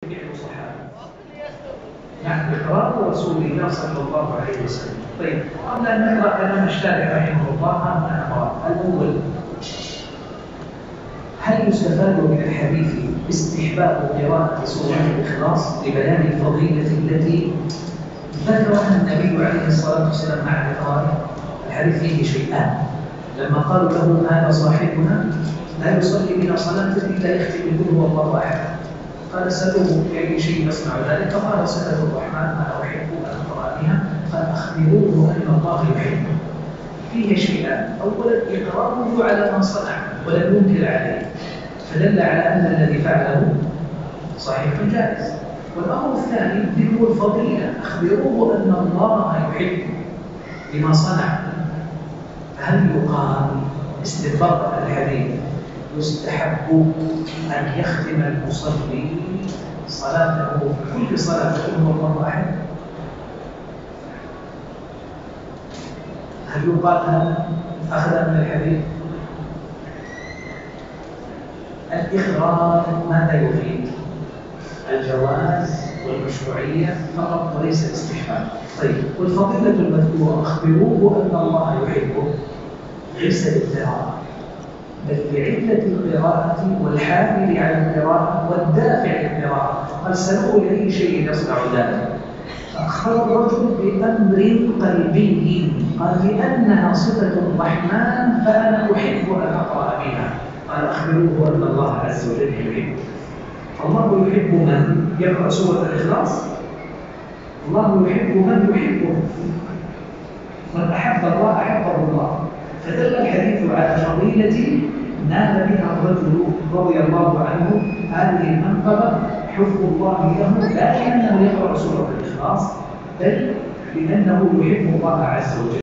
الصحابة. نعم، إقرار رسول الله صلى الله عليه وسلم. طيب، قبل أن نقرأ كلام الشارح رحمه الله أنا أقرأ الأول: هل يستفاد من الحديث استحباب قراءة سورة الإخلاص لبيان الفضيلة التي ذكرها النبي عليه الصلاة والسلام مع الإقرار؟ الحديث فيه شيئان. لما قالوا له هذا صاحبنا لا يصلي بنا صلاة إلا يختم يقول هو الله أحد، قال سألوه بأي شيء يصنع ذلك؟ قال صفة الرحمن أنا أحب أن أقرأ بها، قال أخبروه أن الله يحبه. فيه شيئان: أولا إقراره على ما صنع ولم ينكر عليه، فدل على أن الذي فعله صحيح جائز. والأمر الثاني ذكر الفضيلة، أخبروه أن الله يحبه لما صنع. هل يقال استنباط الحديث يستحب أن يختم المصلي صلاته في كل صلاة يقول الله أحد؟ هل يقال هذا أخذ من الحديث؟ الإخراج ماذا يفيد؟ الجواز والمشروعية فقط وليس الاستحباب. طيب، والفضيلة المذكورة أخبروه أن الله يحبه ليس للقراءة بل لعلة القراءة والحامل على القراءة والدافع للقراءة. قال سألوه لأي شيء يصنع ذلك؟ فأخبر الرجل بأمر قلبي، قال لأنها صفة الرحمن فأنا أحب أن أقرأ بها. قال أخبروه أن الله عز وجل يحبه. الله يحب من يقرأ سورة الإخلاص، الله يحب من يحبه، من أحب الله أحبه الله. فدل الحديث على فضيلة نال بها الرجل رضي الله عنه هذه المنقبة حب الله له، لا لأنه يقرأ سورة الإخلاص بل لأنه يحب الله عز وجل.